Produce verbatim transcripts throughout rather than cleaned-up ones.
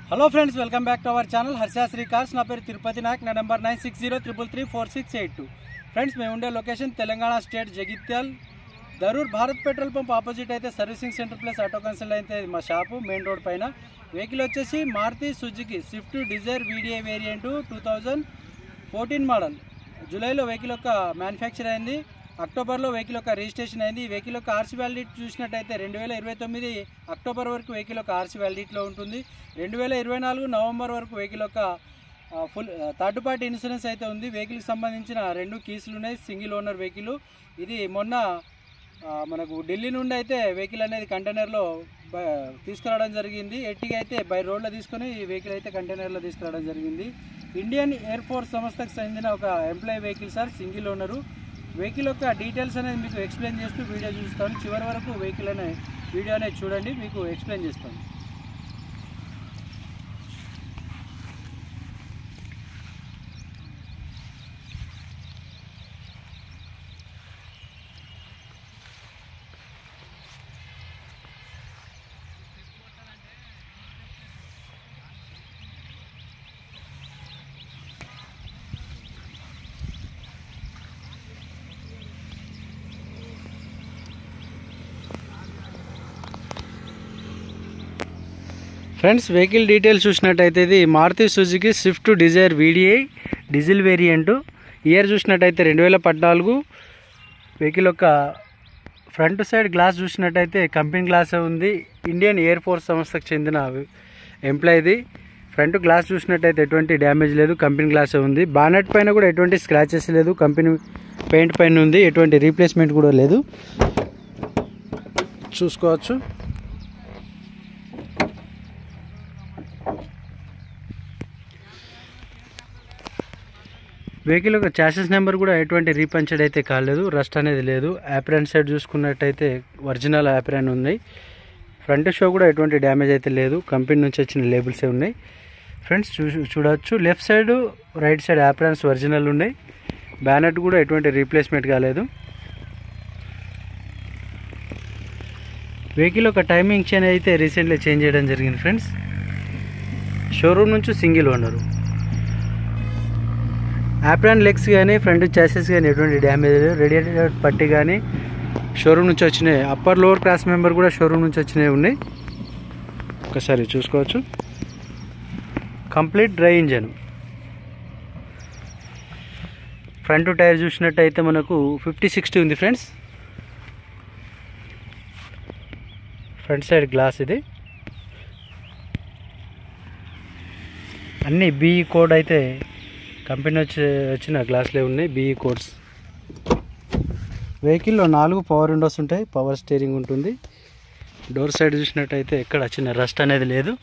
Hello friends, welcome back to our channel Harshasri cars. నా పేరు తిరుపతి నాయక్. నా number nine six zero triple three four six eight two. Friends, మేము ఉండే location Telangana state Jagtial Dharur Bharat petrol pump opposite అయితే servicing centre plus auto consult అయితే మా shop main road పైన. Vehicle వచ్చేసి Maruti Suzuki Swift Dzire VDI variant two thousand fourteen model. జూలైలో vehicle యొక్క manufacture అయింది, అక్టోబర్లో వెహికల్ యొక్క రిజిస్ట్రేషన్ అయింది. ఈ వెహికల్ యొక్క ఆర్సీ వ్యాలిడిటీ చూసినట్టయితే రెండు వేల ఇరవై తొమ్మిది అక్టోబర్ వరకు వెహికల్ యొక్క ఆర్సీ వ్యాలిడిటీలో ఉంటుంది. రెండు వేల ఇరవై నాలుగు నవంబర్ వరకు వెహికల్ యొక్క ఫుల్ థర్డ్ పార్టీ ఇన్సూరెన్స్ అయితే ఉంది. వెహికల్కి సంబంధించిన రెండు కీసులు ఉన్నాయి, సింగిల్ ఓనర్ వెహికల్. ఇది మొన్న మనకు ఢిల్లీ నుండి అయితే వెహికల్ అనేది కంటైనర్లో తీసుకురావడం జరిగింది. ఎట్టిగా అయితే బై రోడ్లో తీసుకొని ఈ వెహికల్ అయితే కంటైనర్లో తీసుకురావడం జరిగింది. ఇండియన్ ఎయిర్ ఫోర్స్ సంస్థకు చెందిన ఒక employee vehicle sir, single owner. Vehicle యొక్క డీటెయిల్స్ అనేది మీకు ఎక్స్ప్లెయిన్ చేస్తూ వీడియో చూస్తాను. చివరి వరకు వెహికల్ అనే వీడియో అనేది చూడండి, మీకు ఎక్స్ప్లెయిన్ చేస్తాను. ఫ్రెండ్స్, వెహికల్ డీటెయిల్స్ చూసినట్టయితే ఇది Maruti Suzuki Swift Dzire VDI diesel variant. Year చూసినట్టయితే రెండు వేల పద్నాలుగు. వెహికల్ యొక్క ఫ్రంట్ సైడ్ గ్లాస్ చూసినట్టయితే కంపెనీ గ్లాసే ఉంది. ఇండియన్ ఎయిర్ ఫోర్స్ సంస్థకు చెందిన ఎంప్లాయీది. ఫ్రంట్ గ్లాస్ చూసినట్టయితే ఎటువంటి డ్యామేజ్ లేదు, కంపెనీ గ్లాసే ఉంది. బానెట్ పైన కూడా ఎటువంటి స్క్రాచెస్ లేదు, కంపెనీ పెయింట్ పైన ఉంది, ఎటువంటి రీప్లేస్మెంట్ కూడా లేదు, చూసుకోవచ్చు. వెహికల్ యొక్క చాసెస్ నెంబర్ కూడా ఎటువంటి రీపంచర్డ్ అయితే కాలేదు, రస్ట్ అనేది లేదు. యాప్రాన్ సైడ్ చూసుకున్నట్టయితే ఒరిజినల్ యాప్రాన్ ఉన్నాయి. ఫ్రంట్ షో కూడా ఎటువంటి డ్యామేజ్ అయితే లేదు, కంపెనీ నుంచి వచ్చిన లేబుల్సే ఉన్నాయి. ఫ్రెండ్స్ చూ చూడవచ్చు left side right side aprons original ఉన్నాయి. బ్యానెట్ కూడా ఎటువంటి రీప్లేస్మెంట్ కాలేదు. వెహికల్ యొక్క టైమింగ్ చైన్ అయితే రీసెంట్లీ చేంజ్ చేయడం జరిగింది ఫ్రెండ్స్. షోరూమ్ నుంచి సింగిల్ ఓనరు. యాప్రాన్ లెగ్స్ కానీ ఫ్రంట్ చాసెస్ కానీ ఎటువంటి డ్యామేజ్ లేదు. రేడియేటర్ పట్టి కానీ షోరూమ్ నుంచి వచ్చినాయి. అప్పర్ లోవర్ క్లాస్ మెంబర్ కూడా షోరూమ్ నుంచి వచ్చినవి ఉన్నాయి, ఒకసారి చూసుకోవచ్చు. Complete dry engine. Front tyre చూసినట్టయితే మనకు ఫిఫ్టీ సిక్స్టీ ఉంది ఫ్రెండ్స్. ఫ్రంట్ సైడ్ గ్లాస్ ఇది. అన్నీ బీఈ కోడ్ అయితే కంపెనీ వచ్చి వచ్చిన గ్లాసులే ఉన్నాయి, బీఈ కోడ్స్. వెహికల్లో నాలుగు పవర్ విండోస్ ఉంటాయి, పవర్ స్టీరింగ్ ఉంటుంది. డోర్ సైడ్ చూసినట్టయితే ఎక్కడ చిన్న రస్ట్ అనేది లేదు.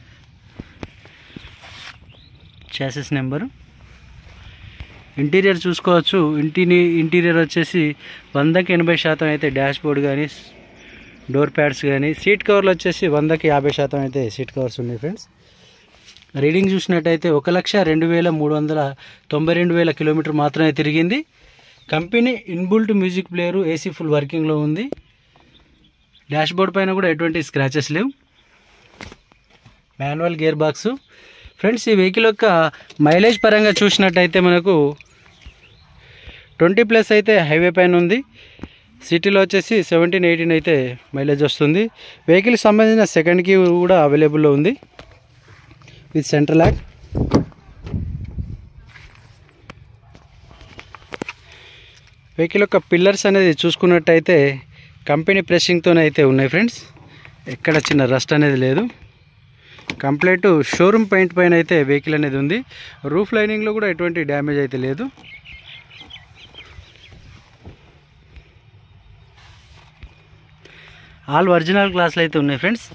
Chassis number. ఇంటీరియర్ చూసుకోవచ్చు. ఇంటిని ఇంటీరియర్ వచ్చేసి వందకి ఎనభై శాతం అయితే డాష్ బోర్డ్ కానీ డోర్ ప్యాడ్స్ కానీ, సీట్ కవర్లు వచ్చేసి వందకి యాభై శాతం అయితే సీట్ కవర్స్ ఉన్నాయి ఫ్రెండ్స్. రీడింగ్ చూసినట్టయితే ఒక లక్ష రెండు వేల మూడు వందల తొంభై రెండు వేల కిలోమీటర్ మాత్రమే తిరిగింది. Company inbuilt music player, AC full వర్కింగ్లో ఉంది. డాష్ బోర్డ్ పైన కూడా ఎటువంటి స్క్రాచెస్ లేవు. Manual gear box. ఫ్రెండ్స్, ఈ వెహికల్ యొక్క మైలేజ్ పరంగా చూసినట్టయితే మనకు ట్వంటీ ప్లస్ అయితే హైవే పైన ఉంది. సిటీలో వచ్చేసి సెవెంటీన్ ఎయిటీన్ అయితే మైలేజ్ వస్తుంది. వెహికల్కి సంబంధించిన సెకండ్ కీ కూడా అవైలబుల్లో ఉంది విత్ సెంట్రల్ లాక్. వెహికల్ యొక్క పిల్లర్స్ అనేది చూసుకున్నట్టయితే కంపెనీ ప్రెషింగ్తోనే అయితే ఉన్నాయి ఫ్రెండ్స్. ఎక్కడ చిన్న రస్ట్ అనేది లేదు. కంప్లీట్ షోరూమ్ పెయింట్ పైన అయితే వెహికల్ అనేది ఉంది. రూఫ్ లైనింగ్లో కూడా ఎటువంటి డ్యామేజ్ అయితే లేదు. ఆల్ ఒరిజినల్ గ్లాసులు అయితే ఉన్నాయి ఫ్రెండ్స్.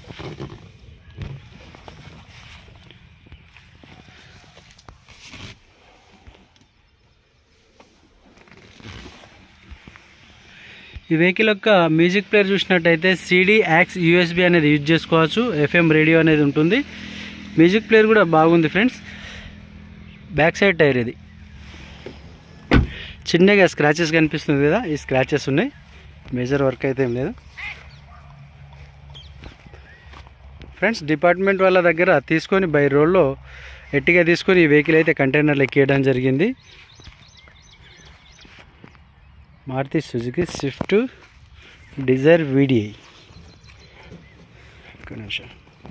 ఈ వెహికల్ యొక్క మ్యూజిక్ ప్లేయర్ చూసినట్టయితే సీడీ యాక్స్ యూఎస్బీ అనేది యూజ్ చేసుకోవచ్చు. ఎఫ్ఎం రేడియో అనేది ఉంటుంది. మ్యూజిక్ ప్లేయర్ కూడా బాగుంది ఫ్రెండ్స్. బ్యాక్ సైడ్ టైర్ ఇది. చిన్నగా స్క్రాచెస్ కనిపిస్తుంది కదా, ఈ స్క్రాచెస్ ఉన్నాయి, మేజర్ వర్క్ అయితే ఏం లేదు. ఫ్రెండ్స్ డిపార్ట్మెంట్ వాళ్ళ దగ్గర తీసుకొని బై రోడ్లో ఎట్టిగా తీసుకొని ఈ వెహికల్ అయితే కంటైనర్లు ఎక్కియడం జరిగింది. Maruti Suzuki Swift Dzire VDI. ఒక నిమిషం.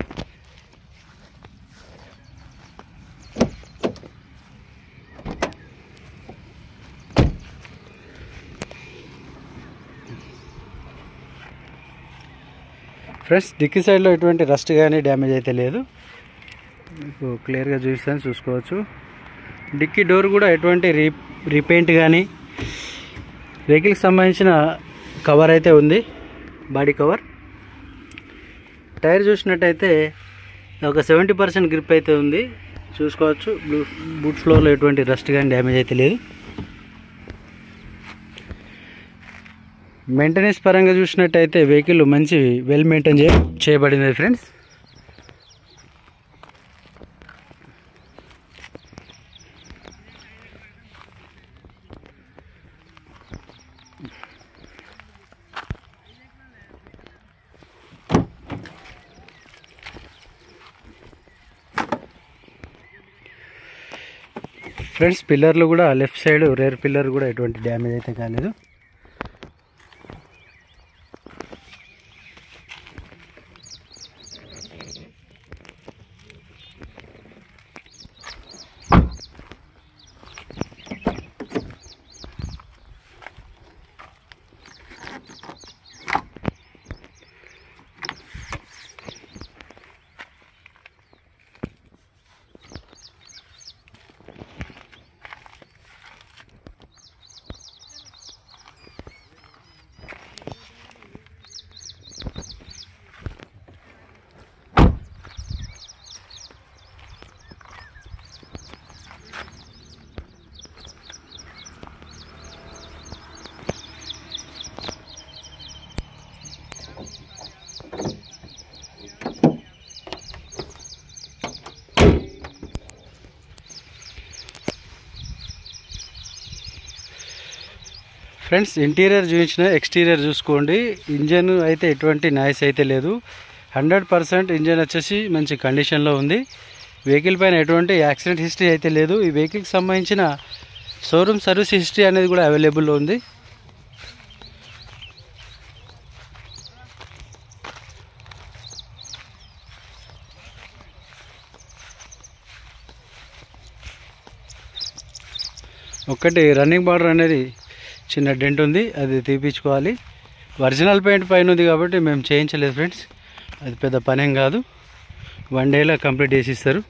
ఫ్రెండ్స్ డిక్కీ సైడ్లో ఎటువంటి రస్ట్ కానీ డ్యామేజ్ అయితే లేదు. మీకు క్లియర్గా చూస్తాను, చూసుకోవచ్చు. డిక్కీ డోర్ కూడా ఎటువంటి రీ రీపెయింట్ కానీ, వెహికల్కి సంబంధించిన కవర్ అయితే ఉంది, బాడీ కవర్. టైర్ చూసినట్టయితే ఒక సెవెంటీ పర్సెంట్ గ్రిప్ అయితే ఉంది, చూసుకోవచ్చు. బూట్ ఫ్లోర్లో ఎటువంటి రస్ట్ కానీ డ్యామేజ్ అయితే లేదు. మెయింటెనెన్స్ పరంగా చూసినట్టయితే వెహికల్ మంచి వెల్ మెయింటైన్ చే చేయబడింది ఫ్రెండ్స్. ఫ్రెండ్స్ పిల్లర్లు కూడా లెఫ్ట్ సైడ్ రేర్ పిల్లర్ కూడా ఎటువంటి డ్యామేజ్ అయితే కాలేదు. ఫ్రెండ్స్ ఇంటీరియర్ చూపించిన ఎక్స్టీరియర్ చూసుకోండి. ఇంజన్ అయితే ఎటువంటి నాయిస్ అయితే లేదు. హండ్రెడ్ పర్సెంట్ ఇంజన్ వచ్చేసి మంచి కండిషన్లో ఉంది. వెహికల్ పైన ఎటువంటి యాక్సిడెంట్ హిస్టరీ అయితే లేదు. ఈ వెహికల్కి సంబంధించిన షోరూమ్ సర్వీస్ హిస్టరీ అనేది కూడా అవైలబుల్లో ఉంది. ఒక్కటి రన్నింగ్ బార్డర్ అనేది చిన్న డెంట్ ఉంది, అది తీపించుకోవాలి. ఒరిజినల్ పెయింట్ పైన ఉంది కాబట్టి మేము చేయించలేదు ఫ్రెండ్స్. అది పెద్ద పనేం కాదు, వన్ డేలో కంప్లీట్ చేసి ఇస్తారు.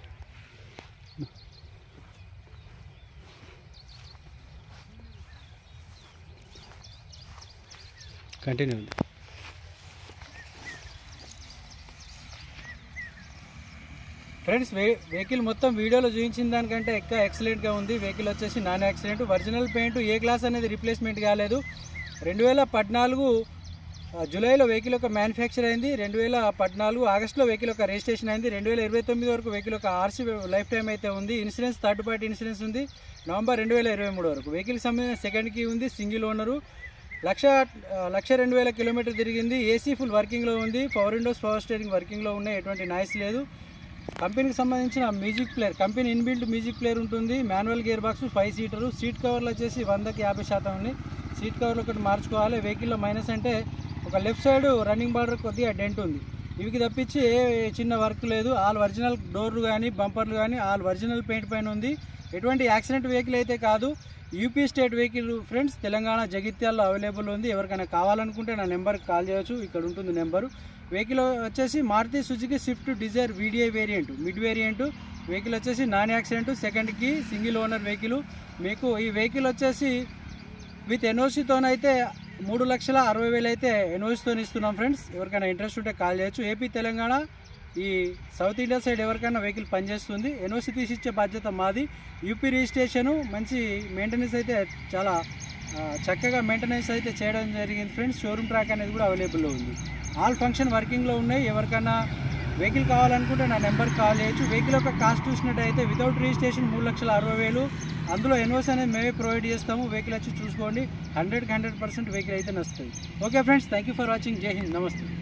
కంటిన్యూ ఉంది. ఫ్రెండ్స్ వెహికల్ మొత్తం వీడియోలో చూపించిన దానికంటే ఎక్కువ ఎక్సలెంట్గా ఉంది. వెహికల్ వచ్చేసి నాన్ యాక్సిడెంట్, ఒరిజినల్ పెయింట్, ఏ క్లాస్ అనేది రీప్లేస్మెంట్ కాలేదు. రెండు వేల పద్నాలుగు జూలైలో వెహికల్ యొక్క మ్యానుఫ్యాక్చర్ అయింది. రెండు వేల పద్నాలుగు ఆగస్టులో వెహికల్ యొక్క రిజిస్ట్రేషన్ అయింది. రెండు వేల ఇరవై తొమ్మిది వరకు వెహికల్ యొక్క ఆర్సీ లైఫ్ టైం అయితే ఉంది. ఇన్సూరెన్స్ థర్డ్ పార్టీ ఇన్సూరెన్స్ ఉంది. నవంబర్ రెండు వేల ఇరవై మూడు వరకు వెహికల్కి సంబంధించిన సెకండ్ కీ ఉంది. Single owner. లక్ష లక్ష రెండు వేల కిలోమీటర్ తిరిగింది. ఏసీ ఫుల్ వర్కింగ్లో ఉంది. పవర్ విండోస్, పవర్ స్టీరింగ్ వర్కింగ్లో ఉన్నాయి. ఎటువంటి నాయిస్ లేదు. కంపెనీకి సంబంధించిన music player, company inbuilt music player ఉంటుంది. Manual gear box, five seater. Seat కవర్లు వచ్చేసి వందకి యాభై శాతం ఉంది. సీట్ కవర్లు ఒకటి మార్చుకోవాలి. వెహికల్లో మైనస్ అంటే ఒక లెఫ్ట్ సైడ్ రన్నింగ్ బార్డర్ కొద్దిగా డెంట్ ఉంది. ఇవికి తప్పించి ఏ చిన్న వర్క్ లేదు. ఆల్ ఒరిజినల్ డోర్లు కానీ బంపర్లు కానీ ఆల్ ఒరిజినల్ పెయింట్ పైన ఉంది. ఎటువంటి యాక్సిడెంట్ వెహికల్ అయితే కాదు. UP state vehicle friends, Telangana జగిత్యాల్లో అవైలబుల్ ఉంది. ఎవరికైనా కావాలనుకుంటే నా నెంబర్కి కాల్ చేయవచ్చు, ఇక్కడ ఉంటుంది నెంబరు. వెహికల్ వచ్చేసి Maruti Suzuki Swift Dzire VDI variant, mid variant. Vehicle వచ్చేసి నాన్ యాక్సిడెంట్, సెకండ్కి సింగిల్ ఓనర్ వెహికల్. మీకు ఈ వెహికల్ వచ్చేసి విత్ ఎన్ఓసీతోనైతే మూడు లక్షల అరవై వేలు అయితే ఎన్ఓసీతో ఇస్తున్నాం ఫ్రెండ్స్. ఎవరికైనా ఇంట్రెస్ట్ ఉంటే కాల్ చేయొచ్చు. ఏపీ తెలంగాణ ఈ సౌత్ ఇండియా సైడ్ ఎవరికైనా వెహికల్ పనిచేస్తుంది. ఎన్ఓసీ తీసిచ్చే బాధ్యత మాది. యూపీ రిజిస్ట్రేషను, మంచి మెయింటెనెన్స్ అయితే చాలా చక్కగా మెయింటెనెన్స్ అయితే చేయడం జరిగింది ఫ్రెండ్స్. షోరూమ్ ట్రాక్ అనేది కూడా అవైలబుల్లో ఉంది. ఆల్ ఫంక్షన్ వర్కింగ్లో ఉన్నాయి. ఎవరికైనా వెహికల్ కావాలనుకుంటే నా నెంబర్కి కాల్ చేయొచ్చు. వెహికల్ యొక్క కాస్ట్ చూసినట్టయితే వితౌట్ రిజిస్ట్రేషన్ మూడు లక్షల అరవై వేలు అందులో ఎన్ఓసీ అనేది మేమే ప్రొవైడ్ చేస్తాము. వెహికల్ వచ్చి చూసుకోండి. హండ్రెడ్కి హండ్రెడ్ పర్సెంట్ వెహికల్ అయితే నచ్చుతుంది. Okay friends, thank you for watching. జై హింద్, నమస్తే.